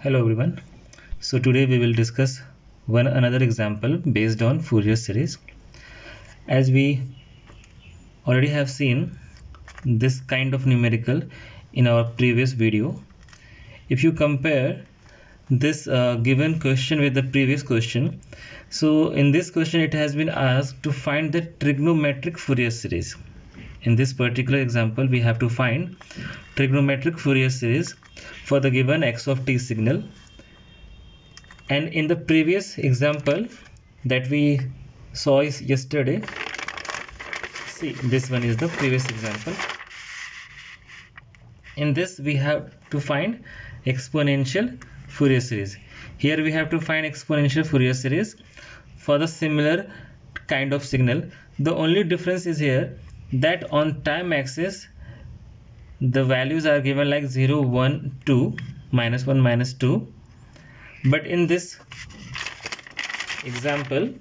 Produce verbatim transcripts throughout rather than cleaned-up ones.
Hello everyone. So today we will discuss one another example based on Fourier series. As we already have seen this kind of numerical in our previous video, if you compare this uh, given question with the previous question, so in this question it has been asked to find the trigonometric Fourier series. In this particular example we have to find trigonometric Fourier series for the given x of t signal. And in the previous example that we saw is yesterday, see, this one is the previous example. In this we have to find exponential Fourier series. Here we have to find exponential Fourier series for the similar kind of signal. The only difference is here that on time axis the values are given like zero, one, two, minus one, minus two. But in this example,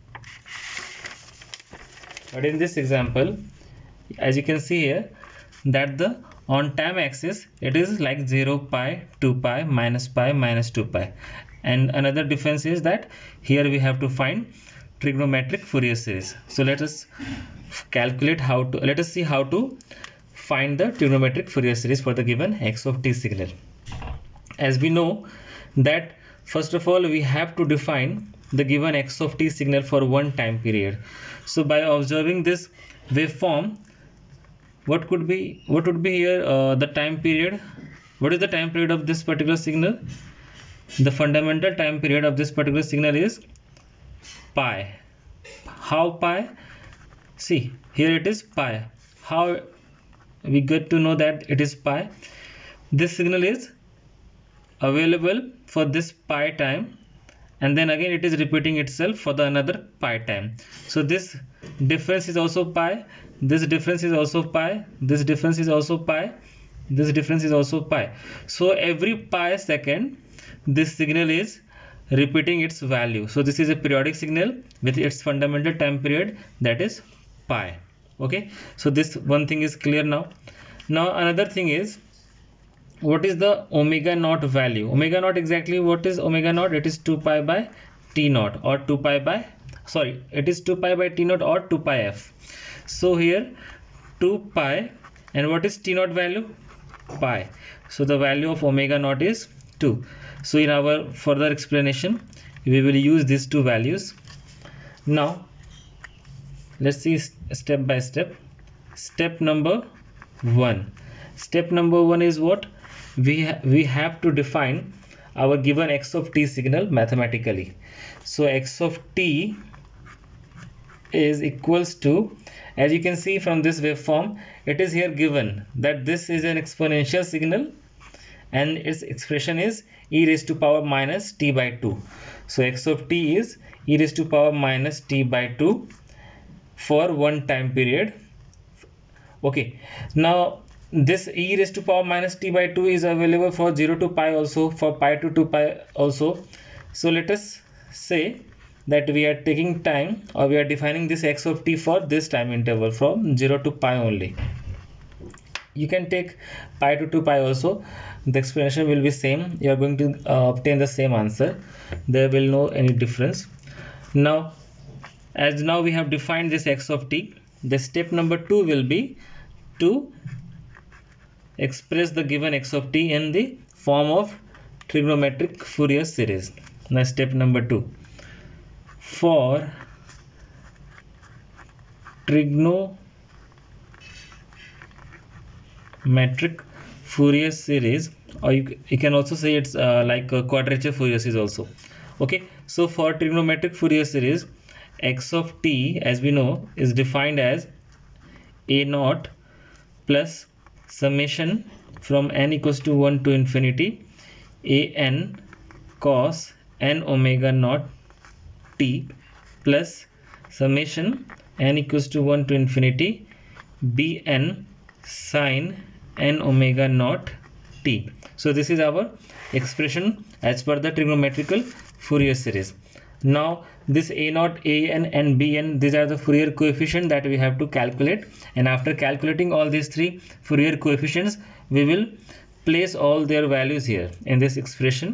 but in this example, as you can see here, that the on time axis it is like zero, pi, two pi, minus pi, minus two pi. And another difference is that here we have to find trigonometric Fourier series. So let us calculate how to, let us see how to find the trigonometric Fourier series for the given x of t signal. As we know that first of all we have to define the given x of t signal for one time period. So by observing this waveform, what could be what would be here uh, the time period? What is the time period of this particular signal? The fundamental time period of this particular signal is pi. How pi? See, here it is pi. How we get to know that it is pi? This signal is available for this pi time, and then again it is repeating itself for the another pi time. So this difference is also pi, this difference is also pi, this difference is also pi, this difference is also pi. So every pi second this signal is repeating its value. So this is a periodic signal with its fundamental time period, that is pi. Okay, so this one thing is clear now. Now another thing is, what is the omega naught value? Omega naught, exactly what is omega naught? It is two pi by t naught, or two pi by, sorry, it is two pi by t naught or two pi f. So here two pi, and what is t naught value? Pi. So the value of omega naught is two. So in our further explanation we will use these two values. Now let's see step by step. Step number one. Step number one is what? We, ha we have to define our given x of t signal mathematically. So x of t is equals to, as you can see from this waveform, it is here given that this is an exponential signal and its expression is e raised to power minus t by two. So x of t is e raised to power minus t by two for one time period. Okay, now this e raised to power minus t by two is available for zero to pi also, for pi to two pi also. So let us say that we are taking time, or we are defining this x of t for this time interval from zero to pi only. You can take pi to two pi also, the explanation will be same. You are going to uh, obtain the same answer. There will no any difference. Now as now we have defined this x of t, the step number two will be to express the given x of t in the form of trigonometric Fourier series. Now step number two, for trigonometric Fourier series, or you, you can also say it's uh, like a quadrature Fourier series also. Okay, so for trigonometric Fourier series, x of t, as we know, is defined as a naught plus summation from n equals to one to infinity a n cos n omega naught t plus summation n equals to one to infinity b n sin n omega naught t. So this is our expression as per the trigonometrical Fourier series. Now this a naught, a n and b n, these are the Fourier coefficient that we have to calculate, and after calculating all these three Fourier coefficients we will place all their values here in this expression.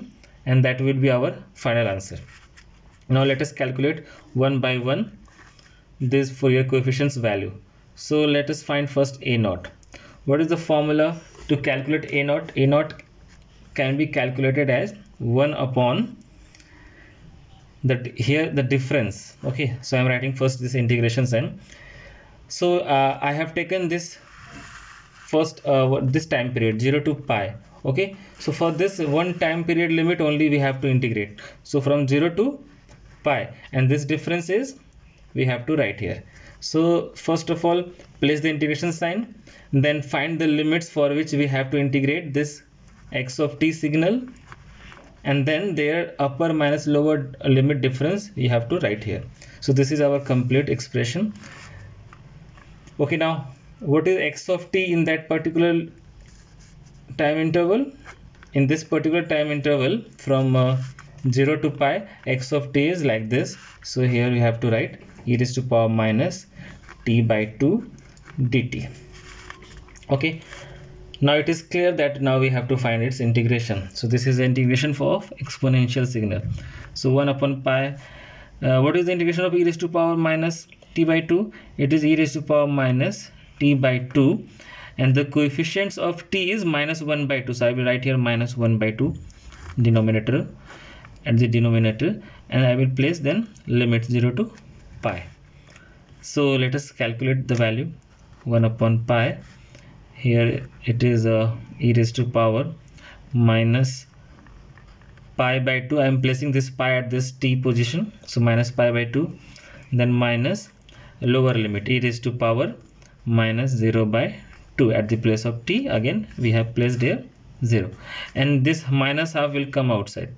and that will be our final answer. Now let us calculate one by one this Fourier coefficients value. So let us find first A naught. What is the formula to calculate A naught? A naught can be calculated as one upon that here the difference. Okay, so I'm writing first this integration sign. So uh, I have taken this first uh, this time period zero to pi. Okay, so for this one time period limit only we have to integrate. So from zero to pi, and this difference is we have to write here. So first of all, place the integration sign, then find the limits for which we have to integrate this x of t signal, and then their upper minus lower limit difference you have to write here. So this is our complete expression. Okay, now what is x of t in that particular time interval? In this particular time interval from uh, zero to pi, x of t is like this. So here we have to write e raised to power minus t by two dt. Okay, now it is clear that now we have to find its integration. So this is the integration for exponential signal. So one upon pi, uh, what is the integration of e raised to power minus t by two? It is e raised to power minus t by two, and the coefficients of t is minus one by two. So I will write here minus one by two denominator at the denominator, and I will place then limit zero to pi. So let us calculate the value. One upon pi, here it is uh, e raised to power minus pi by two. I am placing this pi at this t position, so minus pi by two, then minus lower limit e raised to power minus zero by two. At the place of t, again we have placed here zero, and this minus half will come outside.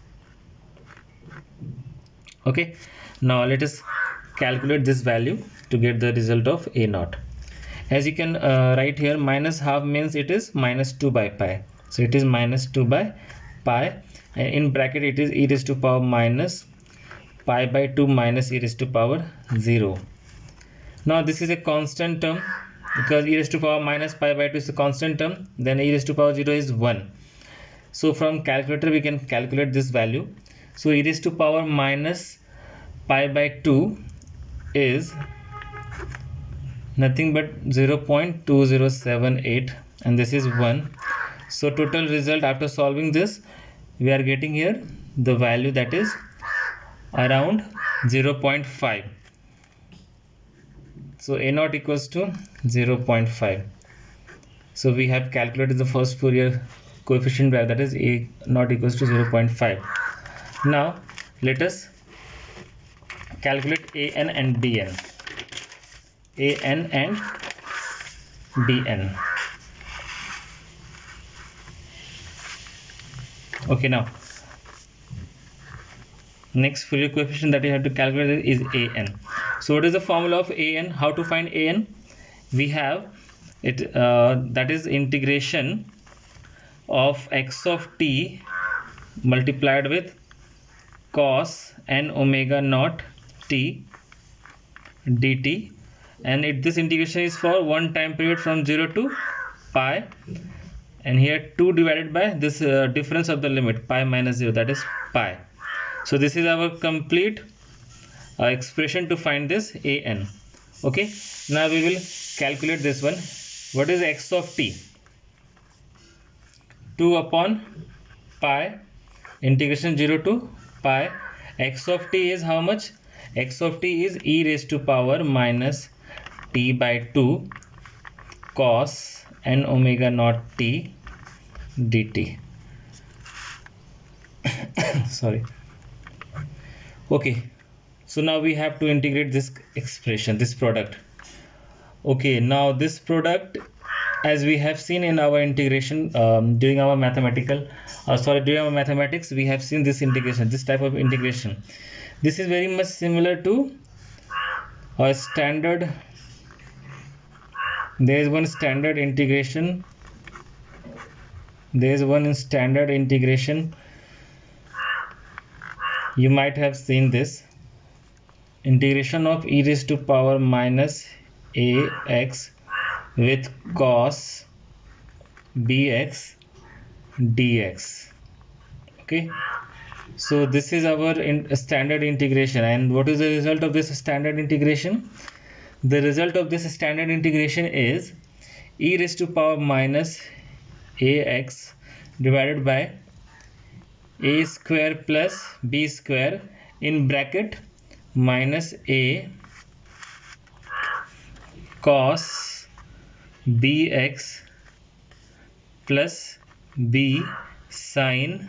Okay, now let us calculate this value to get the result of A naught. As you can uh, write here, minus half means it is minus two by pi. So it is minus two by pi, and in bracket it is e raised to power minus pi by two minus e raised to power zero. Now this is a constant term, because e raised to power minus pi by two is a constant term, then e raised to power zero is one. So from calculator we can calculate this value. So e raised to power minus pi by two is nothing but zero point two zero seven eight, and this is one. So total result after solving this, we are getting here the value that is around zero point five. So A naught equals to zero point five. So we have calculated the first Fourier coefficient value, that is A naught equals to zero point five. Now let us calculate A n and B n. A n and B n. Okay, now next Fourier coefficient that you have to calculate is A n. So what is the formula of A n? How to find A n? We have it uh, that is integration of x of t multiplied with cos n omega naught t dt, and it, this integration is for one time period from zero to pi, and here two divided by this uh, difference of the limit pi minus zero, that is pi. So this is our complete uh, expression to find this A n. Okay, now we will calculate this one. What is x of t? two upon pi integration zero to pi. X of t is how much? X of t is e raised to power minus t by two cos n omega naught t dt. Sorry. Okay, so now we have to integrate this expression, this product. Okay, now this product, as we have seen in our integration um, during our mathematical uh, sorry during our mathematics, we have seen this integration, this type of integration. This is very much similar to a standard. There is one standard integration. There is one standard integration. You might have seen this integration of e raised to power minus ax with cos bx dx. Okay, So this is our in standard integration. And what is the result of this standard integration? The result of this standard integration is e raised to power minus ax divided by a square plus b square in bracket minus a cos bx plus b sin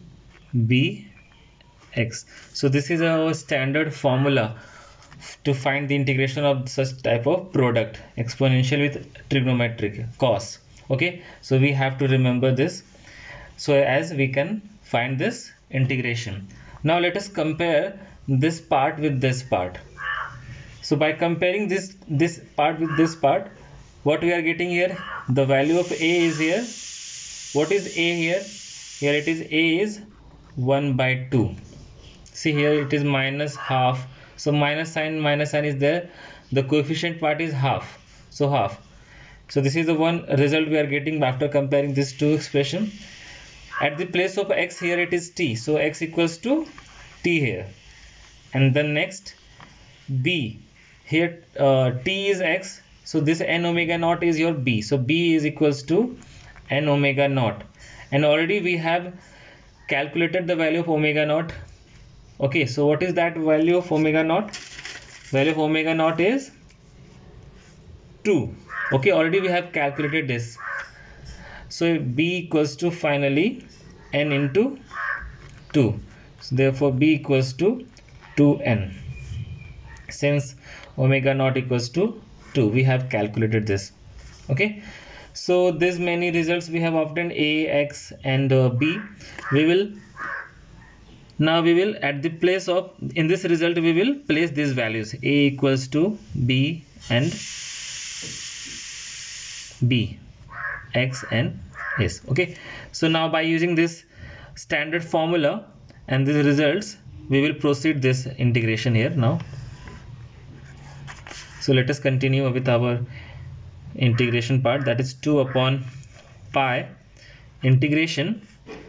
bx. So this is our standard formula to find the integration of such type of product, exponential with trigonometric cos. Okay, so we have to remember this so as we can find this integration. Now let us compare this part with this part. So by comparing this this part with this part, what we are getting here, the value of a is here. What is a here? Here it is a is one by two. See here it is minus half. So minus sign minus sign is there. The coefficient part is half. So half. So this is the one result we are getting after comparing these two expression. At the place of x here it is t. So x equals to t here. And then next b. Here uh, t is x. So this n omega naught is your b. So b is equals to n omega naught. And already we have calculated the value of omega naught. Okay, so what is that value of omega naught? Value of omega naught is two. Okay, already we have calculated this. So b equals to finally n into two. So therefore b equals to two n. Since omega naught equals to two, we have calculated this. Okay, so this many results we have obtained, a, x and uh, b. We will now we will at the place of in this result we will place these values, a equals to b and b, x and s. Okay, so now by using this standard formula and these results, we will proceed this integration here now. So let us continue with our integration part, that is two upon pi integration,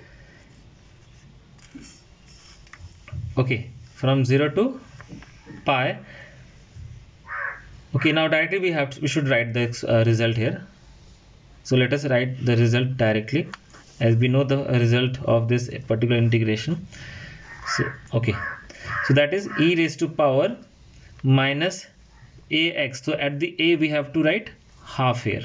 okay, from zero to pi. Okay, now directly we have to, we should write the uh, result here. So let us write the result directly, as we know the result of this particular integration. So okay, so that is e raised to power minus ax. So at the a we have to write half here,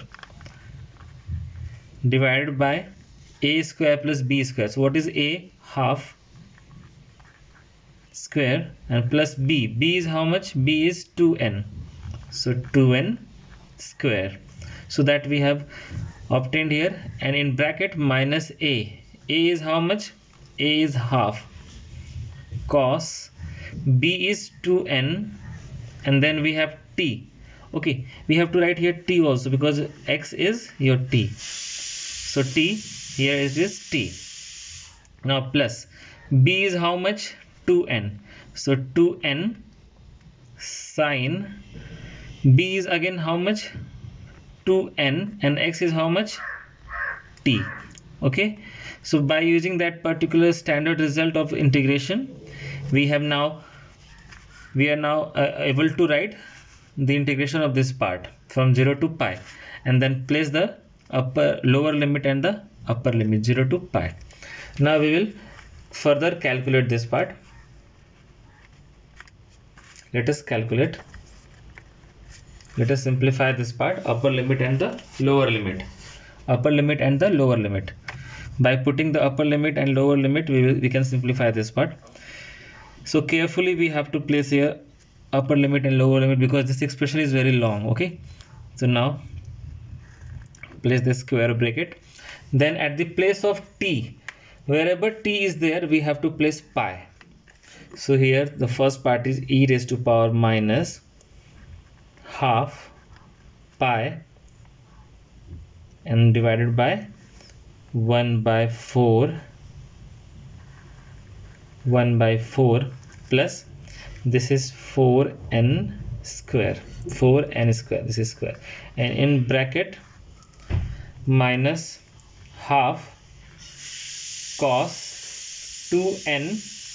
divided by a square plus b square. So what is a? Half square, and plus b. b is how much? B is two n. So two n square. So that we have obtained here, and in bracket minus a. A is how much? A is half cos, b is two n, and then we have t. Okay, we have to write here t also because x is your t. So t here it is t. Now plus b is how much? two n. So two n sine, b is again how much? two n, and x is how much? T. Okay, so by using that particular standard result of integration, we have now we are now uh, able to write the integration of this part from zero to pi, and then place the upper lower limit and the upper limit zero to pi. Now we will further calculate this part. Let us calculate. Let us simplify this part, upper limit and the lower limit. Upper limit and the lower limit. By putting the upper limit and lower limit, we will, we can simplify this part. So carefully we have to place here upper limit and lower limit because this expression is very long. Okay, so now place the square bracket. Then at the place of t, wherever t is there, we have to place pi. So here the first part is e raised to power minus half pi and divided by one by four, one by four plus this is four n square, four n square, this is square, and in bracket minus half cos two n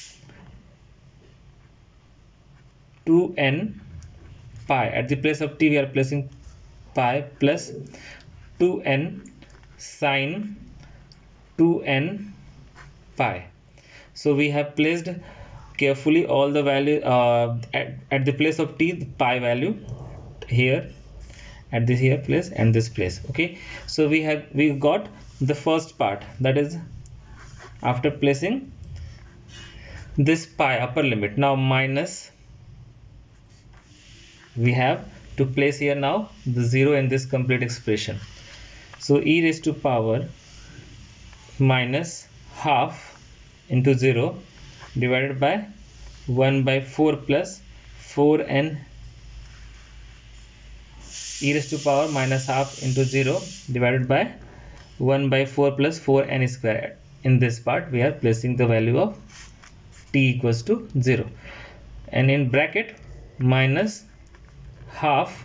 two n pi. At the place of t we are placing pi plus two n sine two n pi. So we have placed carefully all the value uh, at, at the place of t, the pi value here, at this here place and this place. Okay, so we have we got the first part, that is after placing this pi upper limit. Now minus, we have to place here now the zero in this complete expression. So e raised to power minus half into zero divided by one by four plus four n, e raised to power minus half into zero divided by one by four plus four n square. In this part we are placing the value of t equals to zero, and in bracket minus half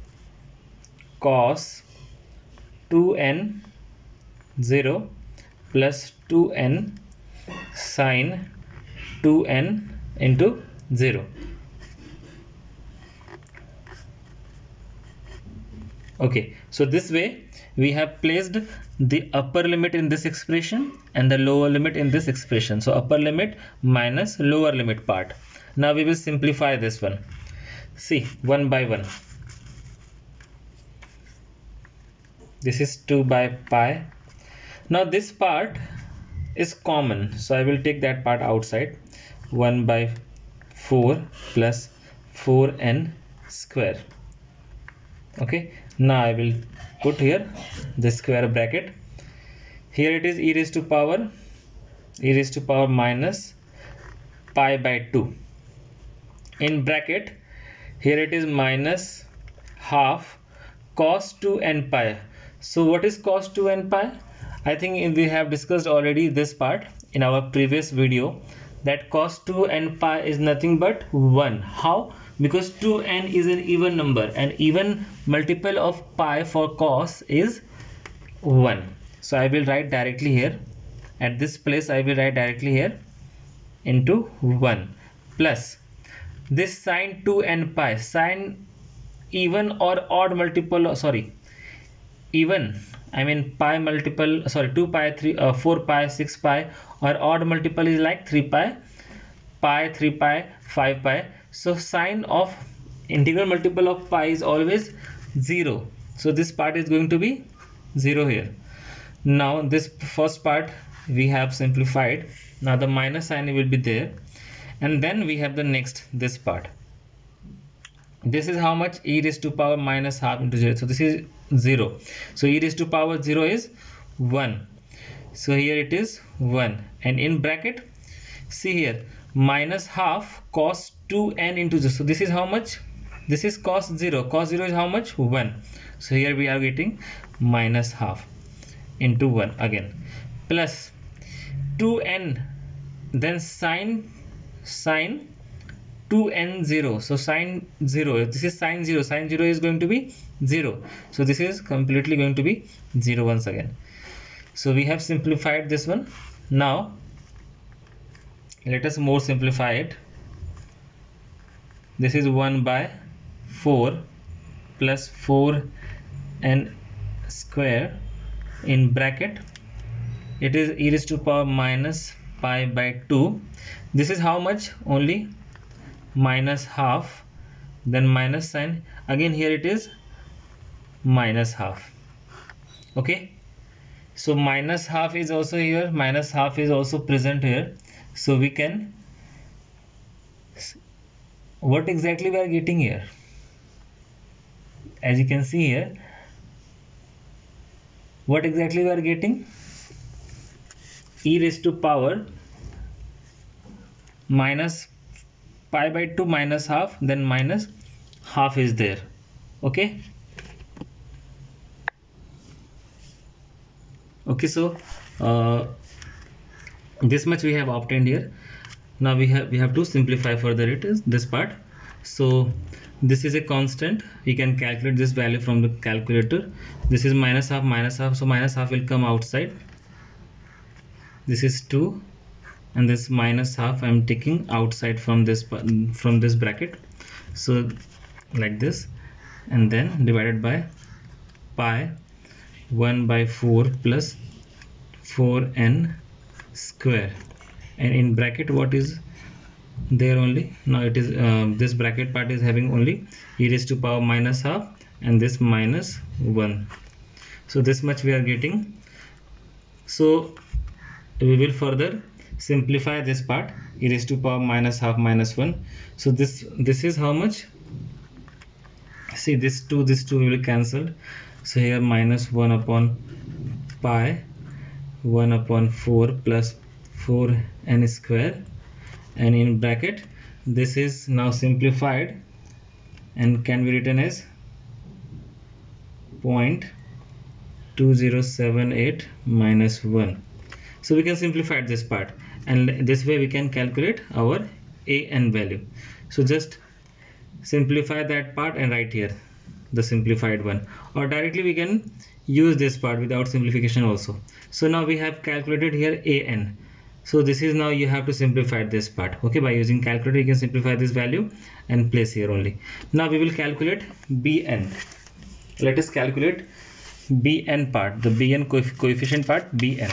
cos two n zero plus two n sine two n into zero. Okay, so this way we have placed the upper limit in this expression and the lower limit in this expression. So upper limit minus lower limit part. Now we will simplify this one. See, one by one. This is two by pi. Now this part is common, so I will take that part outside. one by four plus four n square. Okay, now I will put here the square bracket. Here it is e raised to power e raised to power minus pi by two. In bracket here it is minus half cos two n pi. So what is cos two n pi? I think we have discussed already this part in our previous video, that cos two n pi is nothing but one. How? Because two n is an even number and even multiple of pi for cos is one. So I will write directly here, at this place I will write directly here into one plus this sine two n pi. Sine even or odd multiple, sorry even I mean pi multiple, sorry two pi, three, uh, four pi, six pi, or odd multiple is like three pi, pi, three pi, five pi. So sine of integral multiple of pi is always zero. So this part is going to be zero here. Now this first part we have simplified. Now the minus sign will be there, and then we have the next this part. This is how much? E raised to power minus half into zero. So this is zero. So e raised to power zero is one. So here it is one, and in bracket see here minus half cos two n into zero. So this is how much? This is cos zero. Cos zero is how much? one. So here we are getting minus half into one again plus two n, then sine sine two n zero. So sine zero, this is sine zero, sine zero is going to be zero. So this is completely going to be zero once again. So we have simplified this one. Now let us more simplify it. This is one by four plus four n square. In bracket it is e raised to power minus pi by two. This is how much? Only minus half, then minus sign again. Here it is minus half. Okay, so minus half is also here, minus half is also present here. So we can, what exactly we are getting here? As you can see here, what exactly we are getting? E raised to power minus pi by two minus half, then minus half is there. Okay, okay, so uh, this much we have obtained here. Now we have we have to simplify further it is this part. So this is a constant, we can calculate this value from the calculator. This is minus half minus half, so minus half will come outside. This is two and this minus half I'm taking outside from this from this bracket, so like this, and then divided by pi one by four plus four n square, and in bracket what is there only, now it is uh, this bracket part is having only e raised to power minus half and this minus one, so this much we are getting. So we will further simplify this part, e raised to power minus half minus one, so this this is how much, see this two this two will cancel, so here minus one upon pi one upon four plus four n square, and in bracket this is now simplified and can be written as zero point two zero seven eight minus one. So we can simplify this part, and this way we can calculate our a n value. So just simplify that part and write here the simplified one, or directly we can use this part without simplification also. So now we have calculated here a n. So this is, now you have to simplify this part. Okay, by using calculator you can simplify this value and place here only. Now we will calculate bn. Let us calculate bn part, the bn coef coefficient part, bn.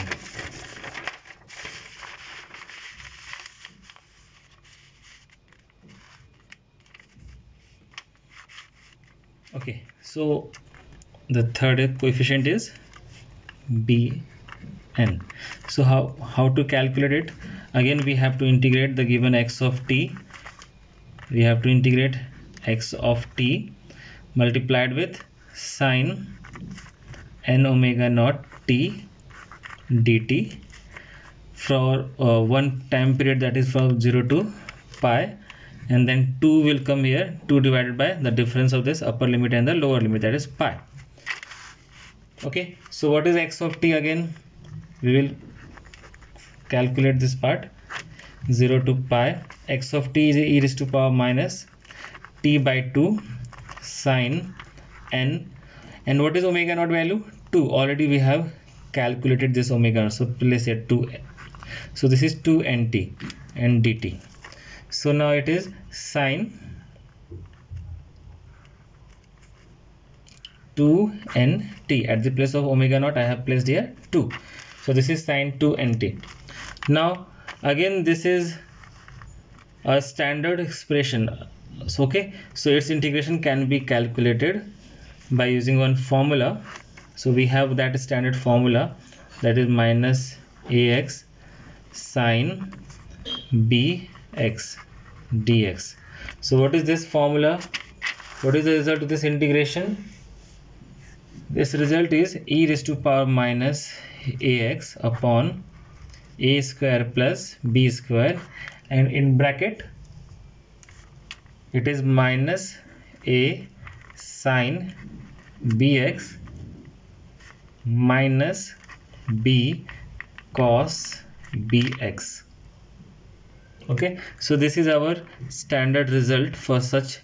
Okay, so the third coefficient is bn. So how how to calculate it? Again we have to integrate the given x of t. We have to integrate x of t multiplied with sine n omega naught t dt for uh, one time period, that is from zero to pi, and then two will come here, two divided by the difference of this upper limit and the lower limit, that is pi. Okay, so what is x of t? Again we will calculate this part, zero to pi, x of t is e raised to power minus t by two sine n, and what is omega naught value? two. Already we have calculated this omega, so place here two, so this is two n t and dt. So now it is sine two n t, at the place of omega naught I have placed here two, so this is sine two n t. Now again this is a standard expression, so okay, so its integration can be calculated by using one formula. So we have that standard formula, that is minus ax sine bx dx. So what is this formula? What is the result of this integration? This result is e raised to power minus ax upon a square plus b square, and in bracket it is minus a sine bx minus b cos bx. Okay, so this is our standard result for such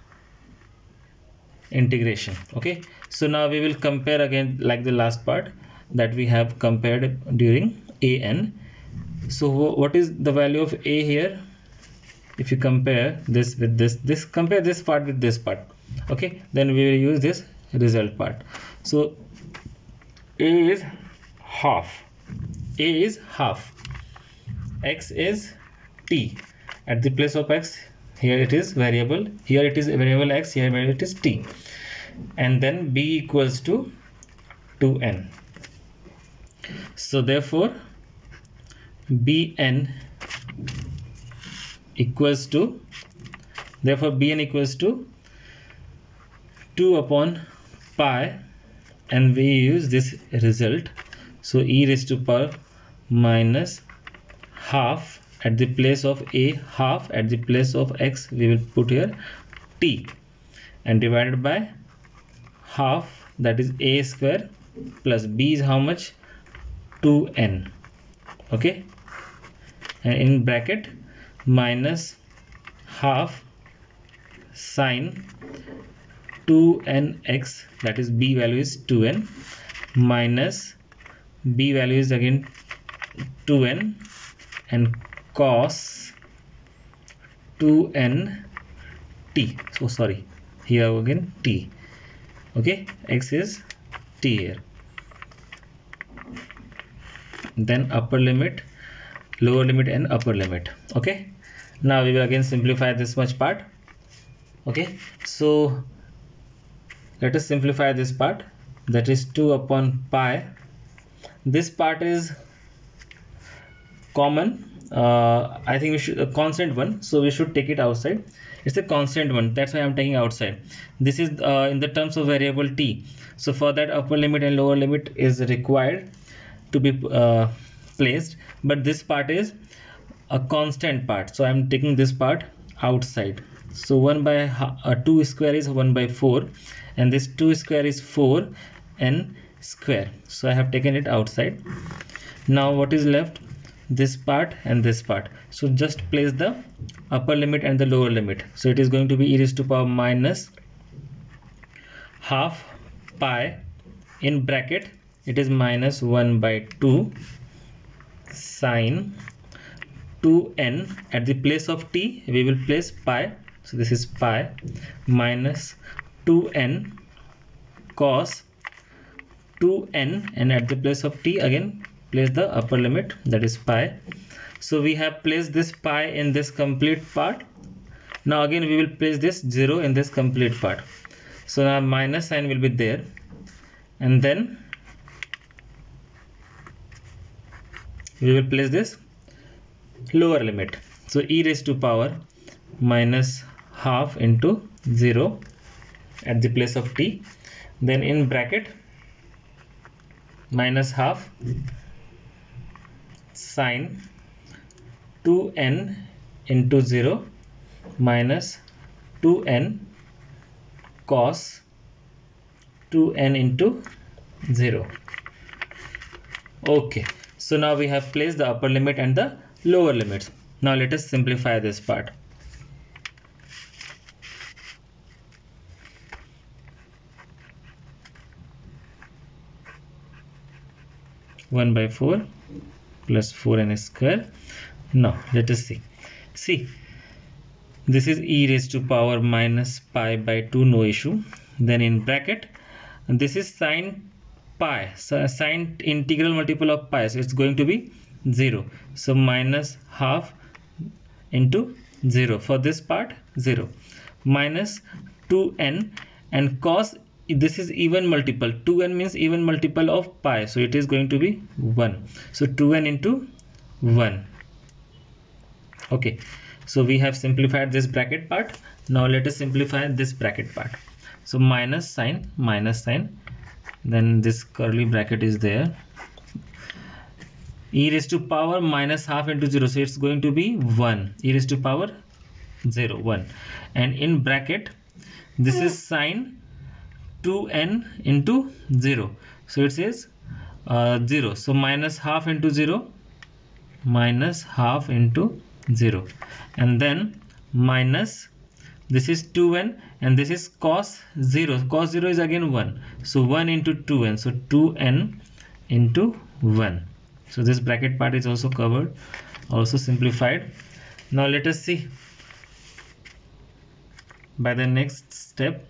integration. Okay, so now we will compare again like the last part that we have compared during an. So what is the value of a here? If you compare this with this, this compare this part with this part, okay, then we will use this result part. So a is half, a is half, x is t, at the place of x here it is variable, here it is variable x, here it is t, and then b equals to two n. So therefore bn equals to, therefore bn equals to two upon pi, and we use this result, so e raised to power minus half, at the place of a half, at the place of x we will put here t, and divided by half, that is a square, plus b is how much? two n. Okay, and in bracket minus half sine two n x, that is b value is two n, minus b value is again two n, and cos two n t. So sorry, here again t. Okay, x is t here. Then upper limit, lower limit and upper limit. Okay, now we will again simplify this much part. Okay, so let us simplify this part, that is two upon pi. This part is common, uh, I think we should a constant one, so we should take it outside. It's a constant one, that's why I'm taking outside. This is uh, in the terms of variable t, so for that upper limit and lower limit is required to be uh, placed, but this part is a constant part, so I'm taking this part outside. So one by uh, two square is one by four, and this two square is four n square, so I have taken it outside. Now what is left? This part and this part, so just place the upper limit and the lower limit. So it is going to be e raised to power minus half pi, in bracket it is minus one by two sine two n, at the place of t we will place pi, so this is pi, minus two n cos two n, and at the place of t again place the upper limit, that is pi. So we have placed this pi in this complete part. Now again we will place this zero in this complete part, so now minus sign will be there, and then we will place this lower limit. So e raised to power minus half into zero at the place of t, then in bracket minus half sine two n into zero minus two n cos two n into zero. Okay, so now we have placed the upper limit and the lower limits. Now let us simplify this part. one by four plus four n square. Now let us see. See, this is e raised to power minus pi by two, no issue. Then in bracket, this is sine pi, so sine integral multiple of pi, so it's going to be zero. So minus half into zero, for this part zero, minus two n, and cos, this is even multiple, two n means even multiple of pi, so it is going to be one, so two n into one. Okay, so we have simplified this bracket part. Now let us simplify this bracket part. So minus sign, minus sign, then this curly bracket is there, e raised to power minus half into zero, so it's going to be one, e raised to power zero, one, and in bracket this is sine two n into zero, so it says uh, zero, so minus half into zero, minus half into zero, and then minus, this is two n, and this is cos zero, cos zero is again one, so one into two n, so two n into one. So this bracket part is also covered, also simplified. Now let us see by the next step.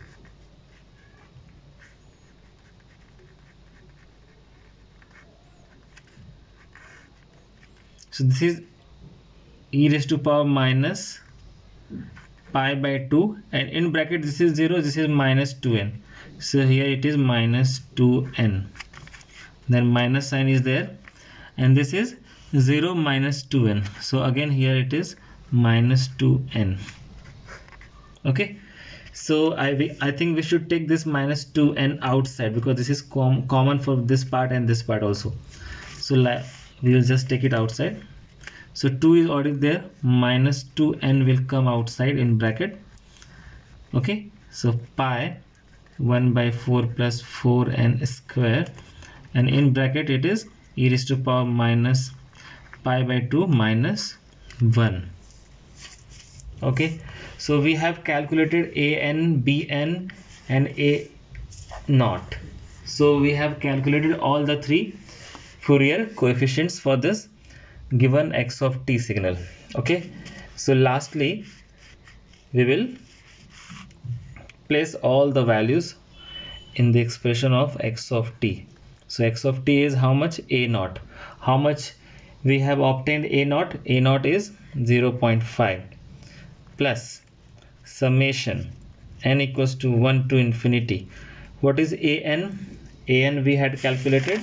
So this is e raised to power minus pi by two, and in bracket this is zero, this is minus two n, so here it is minus two n, then minus sign is there, and this is zero minus two n, so again here it is minus two n. Okay, so I, I think we should take this minus two n outside, because this is com common for this part and this part also, so we will just take it outside. So two is already there, minus two n will come outside in bracket. Okay, so pi one by four plus four n square, and in bracket it is e raised to power minus pi by two minus one. Okay, so we have calculated a n, b n and a naught. So we have calculated all the three Fourier coefficients for this given x of t signal. Okay, so lastly we will place all the values in the expression of x of t. So x of t is how much? A naught. How much we have obtained A naught? A naught is zero point five plus summation n equals to one to infinity. What is an? An we had calculated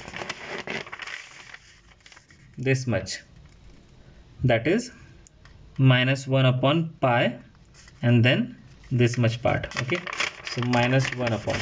this much, that is minus one upon pi, and then this much part. Okay, so minus one upon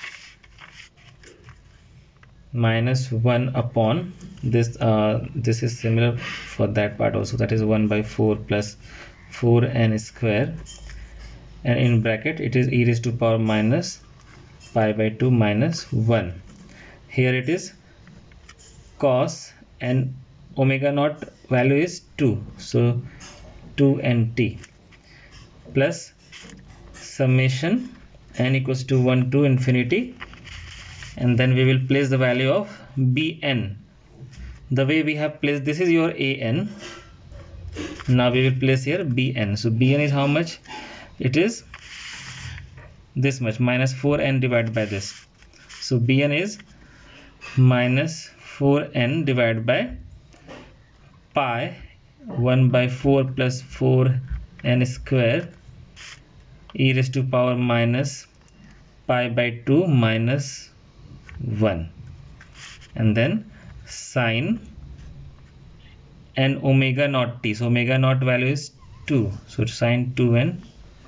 minus one upon this, uh, this is similar for that part also, that is one by four plus four n square, and in bracket it is e raised to power minus pi by two minus one. Here it is cos, and omega naught value is two, so two n t plus summation n equals to one to infinity, and then we will place the value of bn the way we have placed. This is your an. Now we will place here bn. So bn is how much? It is this much, minus four n divided by this. So bn is minus four n divided by pi one by four plus four n square e raised to power minus pi by two minus one, and then sine and omega naught t. So omega naught value is two, so sine two n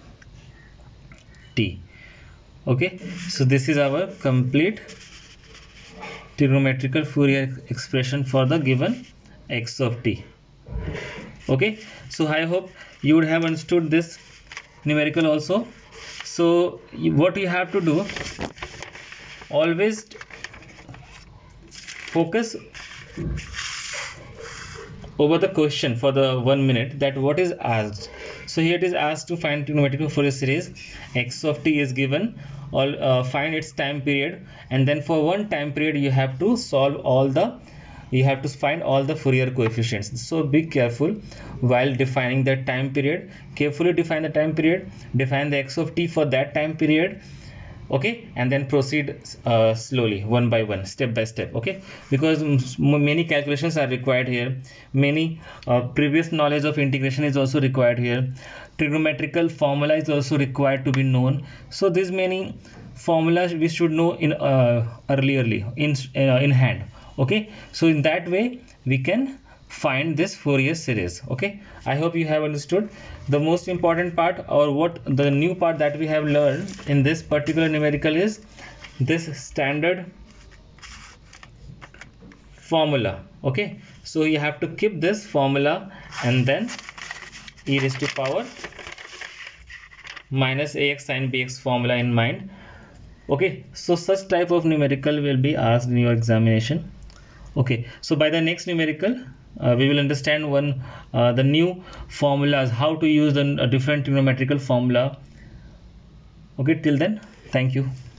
t. Okay, so this is our complete trigonometrical Fourier expression for the given x of t. Okay, so I hope you would have understood this numerical also. So what you have to do, always focus over the question for the one minute, that what is asked. So here it is asked to find trigonometrical Fourier series. X of t is given, all uh, find its time period, and then for one time period you have to solve all the you have to find all the Fourier coefficients. So be careful while defining the time period. Carefully define the time period, define the x of t for that time period. Okay, and then proceed uh, slowly, one by one, step by step. Okay, because many calculations are required here, many uh, previous knowledge of integration is also required here, trigonometrical formula is also required to be known. So these many formulas we should know in uh, earlierly in uh, in hand. Okay, so in that way we can find this Fourier series. Okay, I hope you have understood. The most important part, or what the new part that we have learned in this particular numerical, is this standard formula. Okay, so you have to keep this formula and then e raised to power minus ax sin bx formula in mind. Okay, so such type of numerical will be asked in your examination. Okay, so by the next numerical uh, we will understand one uh, the new formulas, how to use the uh, different trigonometrical formula. Okay, till then, thank you.